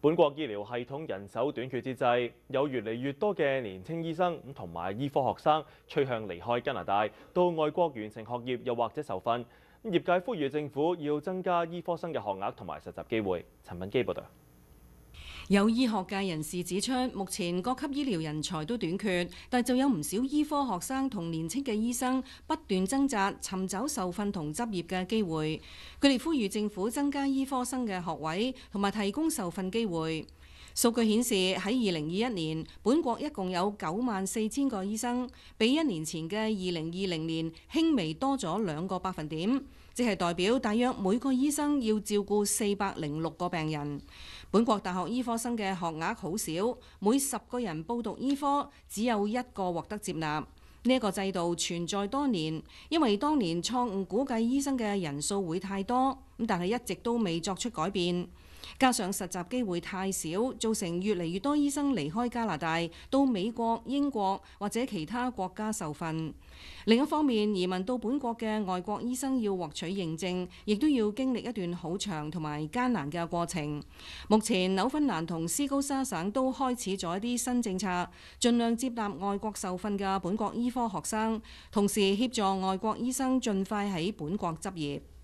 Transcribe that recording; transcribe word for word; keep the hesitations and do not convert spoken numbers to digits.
本國醫療系統人手短缺之際，有越嚟越多嘅年輕醫生同埋醫科學生趨向離開加拿大，到外國完成學業，又或者受訓。業界呼籲政府要增加醫科生嘅學額同埋實習機會。陳敏基報導。 有醫學界人士指出，目前各級醫療人才都短缺，但就有唔少醫科學生同年輕嘅醫生不斷掙扎尋找受訓同執業嘅機會。佢哋呼籲政府增加醫科生嘅學位同埋提供受訓機會。數據顯示喺二零二一年，本國一共有九萬四千個醫生，比一年前嘅二零二零年輕微多咗兩個百分點，即係代表大約每個醫生要照顧四百零六個病人。本國大學醫科生嘅學額好少，每十個人報讀醫科只有一個獲得接納。呢一個制度存在多年，因為當年錯誤估計醫生嘅人數會太多，咁但係一直都未作出改變。加上實習機會太少，造成越嚟越多醫生離開加拿大，到美國、英國或者其他國家受訓。另一方面，移民到本國嘅外國醫生要獲取認證，亦都要經歷一段好長同埋艱難嘅過程。目前紐芬蘭同斯高沙省都開始咗一啲新政策，盡量接納外國受訓嘅本國醫科學生，同時協助外國醫生盡快喺本國執業。